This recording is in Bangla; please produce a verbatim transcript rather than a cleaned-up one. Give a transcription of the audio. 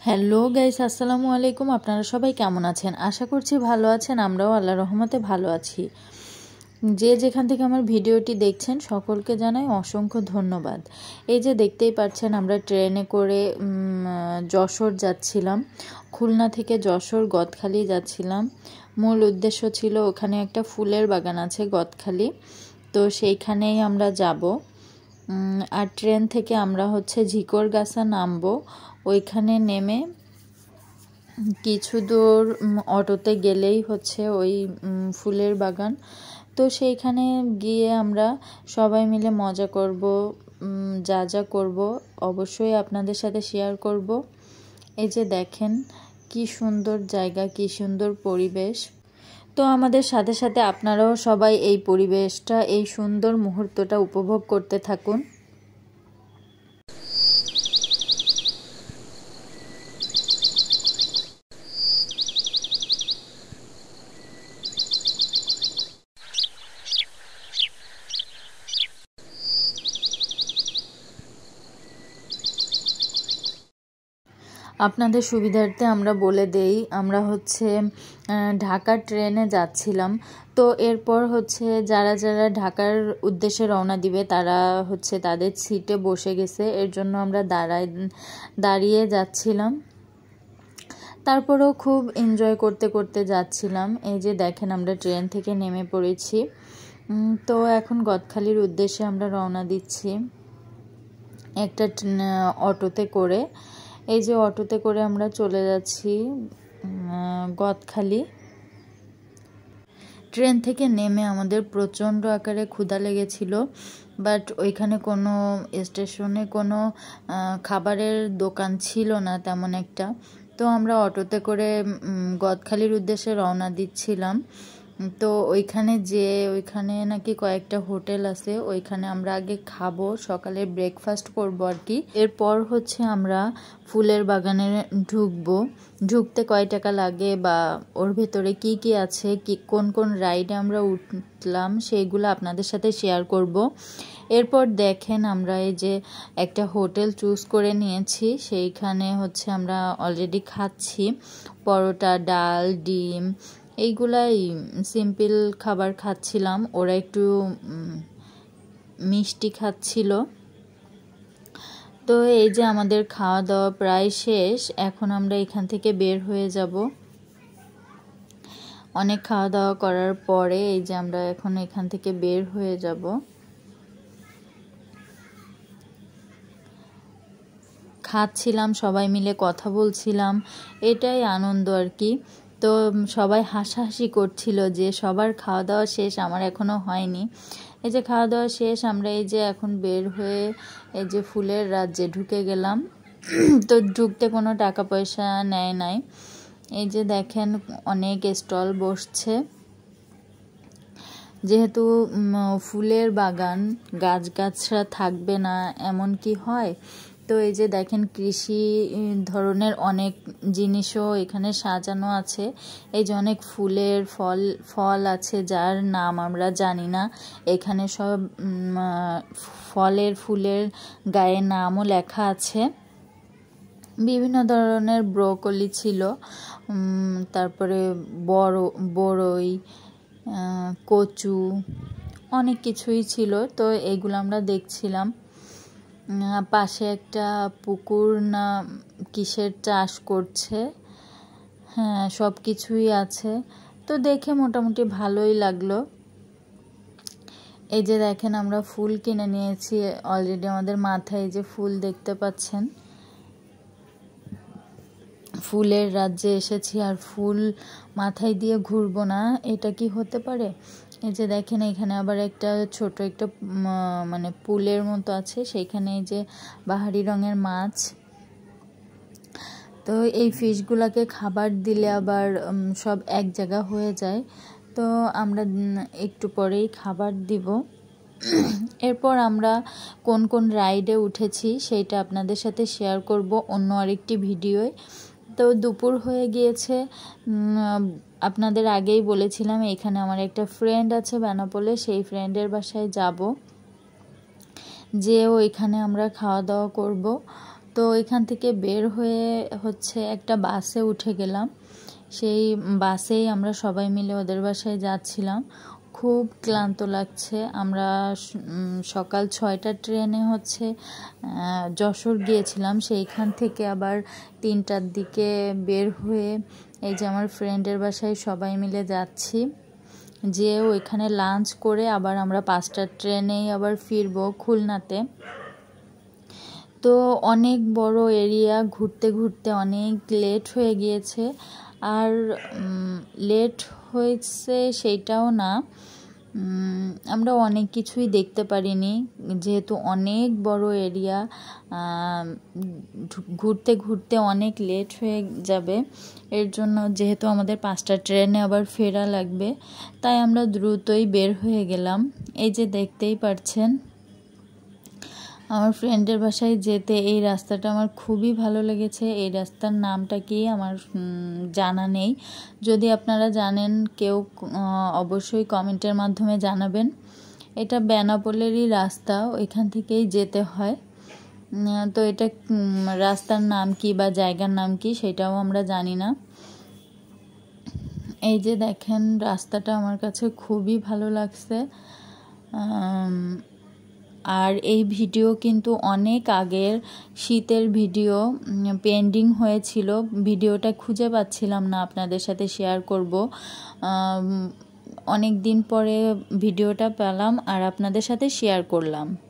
হ্যালো গাইস, আসসালামু আলাইকুম। আপনারা সবাই কেমন আছেন? আশা করছি ভালো আছেন। আমরাও আল্লাহর রহমতে ভালো আছি। যে যেখান থেকে আমার ভিডিওটি দেখছেন সকলকে জানাই অসংখ্য ধন্যবাদ। এই যে দেখতেই পাচ্ছেন, আমরা ট্রেনে করে যশোর যাচ্ছিলাম। খুলনা থেকে যশোর গদখালি যাচ্ছিলাম। মূল উদ্দেশ্য ছিল, ওখানে একটা ফুলের বাগান আছে গদখালি, তো সেইখানেই আমরা যাব। আর ট্রেন থেকে আমরা হচ্ছে ঝিকরগাছা নামবো। ওইখানে নেমে কিছু দূর অটোতে গেলেই হচ্ছে ওই ফুলের বাগান। তো সেইখানে গিয়ে আমরা সবাই মিলে মজা করব, যা যা করব অবশ্যই আপনাদের সাথে শেয়ার করব। এই যে দেখেন কি সুন্দর জায়গা, কি সুন্দর পরিবেশ। তো আমাদের সাথে সাথে আপনারাও সবাই এই পরিবেশটা, এই সুন্দর মুহূর্তটা উপভোগ করতে থাকুন। আপনাদের সুবিধার্থে আমরা বলে দেই, আমরা হচ্ছে ঢাকা ট্রেনে যাচ্ছিলাম। তো এরপর হচ্ছে যারা যারা ঢাকার উদ্দেশ্যে রওনা দিবে তারা হচ্ছে তাদের সিটে বসে গেছে, এর জন্য আমরা দাঁড়ায় দাঁড়িয়ে যাচ্ছিলাম। তারপরেও খুব এনজয় করতে করতে যাচ্ছিলাম। এই যে দেখেন, আমরা ট্রেন থেকে নেমে পড়েছি। তো এখন গদখালির উদ্দেশ্যে আমরা রওনা দিচ্ছি একটা অটোতে করে। এই যে অটোতে করে আমরা চলে যাচ্ছি গদখালি। ট্রেন থেকে নেমে আমাদের প্রচণ্ড আকারে ক্ষুধা লেগেছিল, বাট ওইখানে কোনো স্টেশনে কোনো খাবারের দোকান ছিল না তেমন একটা। তো আমরা অটোতে করে গদখালির উদ্দেশ্যে রওনা দিচ্ছিলাম। তো ওইখানে যে ওইখানে নাকি কয়েকটা হোটেল আছে, ওইখানে আমরা আগে খাবো, সকালে ব্রেকফাস্ট করবো আর কি। এরপর হচ্ছে আমরা ফুলের বাগানে ঢুকবো। ঢুকতে কয় টাকা লাগে বা ওর ভেতরে কি কি আছে, কি কোন কোন রাইডে আমরা উঠলাম, সেইগুলো আপনাদের সাথে শেয়ার করব। এরপর দেখেন, আমরা এই যে একটা হোটেল চুজ করে নিয়েছি, সেইখানে হচ্ছে আমরা অলরেডি খাচ্ছি পরোটা, ডাল, ডিম, এইগুলাই সিম্পল খাবার খাচ্ছিলাম। ওরা একটু মিষ্টি খাচ্ছিল। তো এই যে আমাদের খাওয়া দাওয়া প্রায় শেষ, এখন আমরা এখান থেকে বের হয়ে যাব। অনেক খাওয়া দাওয়া করার পরে এই যে আমরা এখন এখান থেকে বের হয়ে যাব। খাচ্ছিলাম, সবাই মিলে কথা বলছিলাম, এটাই আনন্দ আর কি। তো সবাই হাসাহাসি করছিল যে সবার খাওয়া দাওয়া শেষ, আমার এখনও হয়নি। এই যে খাওয়া দাওয়া শেষ, আমরা এই যে এখন বের হয়ে এই যে ফুলের রাজ্যে ঢুকে গেলাম। তো ঢুকতে কোনো টাকা পয়সা নেয় নাই। এই যে দেখেন অনেক স্টল বসছে, যেহেতু ফুলের বাগান, গাছগাছরা থাকবে না এমন কি হয়। তো এই যে দেখেন কৃষি ধরনের অনেক জিনিসও এখানে সাজানো আছে। এই যে অনেক ফুলের ফল ফল আছে যার নাম আমরা জানি না। এখানে সব ফলের ফুলের গায়ে নামও লেখা আছে। বিভিন্ন ধরনের ব্রোকলি ছিল, তারপরে বড় বড়ই, কচু, অনেক কিছুই ছিল। তো এইগুলো আমরা দেখছিলাম। পাশে একটা পুকুর না কিসের চাষ করছে, হ্যাঁ সব কিছুই আছে। তো দেখে মোটামুটি ভালোই লাগলো। এই যে দেখেন, আমরা ফুল কিনে নিয়েছি অলরেডি। আমাদের মাথায় যে ফুল দেখতে পাচ্ছেন, ফুলের রাজ্যে এসেছি আর ফুল মাথায় দিয়ে ঘুরবো না, এটা কি হতে পারে। এই যে দেখেন, এখানে আবার একটা ছোট একটা মানে পুলের মতো আছে, সেইখানে এই যে বাহারি রঙের মাছ। তো এই ফিশগুলাকে খাবার দিলে আবার সব এক জায়গা হয়ে যায়। তো আমরা একটু পরেই খাবার দিব। এরপর আমরা কোন কোন রাইডে উঠেছি সেইটা আপনাদের সাথে শেয়ার করব অন্য আরেকটি ভিডিওয়। তো দুপুর হয়ে গিয়েছে, আপনাদের আগেই বলেছিলাম এখানে আমার একটা ফ্রেন্ড আছে বেনাপোলে, সেই ফ্রেন্ডের বাসায় যাব, যে ওইখানে আমরা খাওয়া দাওয়া করব। তো এখান থেকে বের হয়ে হচ্ছে একটা বাসে উঠে গেলাম। সেই বাসেই আমরা সবাই মিলে ওদের বাসায় যাচ্ছিলাম। খুব ক্লান্ত লাগছে। আমরা সকাল ছয়টার ট্রেনে হচ্ছে যশোর গিয়েছিলাম, সেইখান থেকে আবার তিনটার দিকে বের হয়ে এই যে আমার ফ্রেন্ডের বাসায় সবাই মিলে যাচ্ছি। যে ওইখানে লাঞ্চ করে আবার আমরা পাঁচটার ট্রেনেই আবার ফিরবো খুলনাতে। তো অনেক বড় এরিয়া, ঘুরতে ঘুরতে অনেক লেট হয়ে গিয়েছে। আর লেট হয়েছে সেইটাও না, আমরা অনেক কিছুই দেখতে পারিনি, যেহেতু অনেক বড় এরিয়া, ঘুরতে ঘুরতে অনেক লেট হয়ে যাবে। এর জন্য যেহেতু আমাদের পাঁচটা ট্রেনে আবার ফেরা লাগবে, তাই আমরা দ্রুতই বের হয়ে গেলাম। এই যে দেখতেই পাচ্ছেন আমার ফ্রেন্ডের বাসায় যেতে এই রাস্তাটা আমার খুবই ভালো লেগেছে। এই রাস্তার নামটা কি আমার জানা নেই, যদি আপনারা জানেন কেউ অবশ্যই কমেন্টের মাধ্যমে জানাবেন। এটা বেনাপোলেরই রাস্তা, ওইখান থেকেই যেতে হয়। তো এটা রাস্তার নাম কি বা জায়গার নাম কি সেটাও আমরা জানি না। এই যে দেখেন রাস্তাটা আমার কাছে খুবই ভালো লাগছে। আর এই ভিডিও কিন্তু অনেক আগের শীতের ভিডিও, পেন্ডিং হয়েছিল, ভিডিওটা খুঁজে পাচ্ছিলাম না আপনাদের সাথে শেয়ার করব। অনেক দিন পরে ভিডিওটা পেলাম আর আপনাদের সাথে শেয়ার করলাম।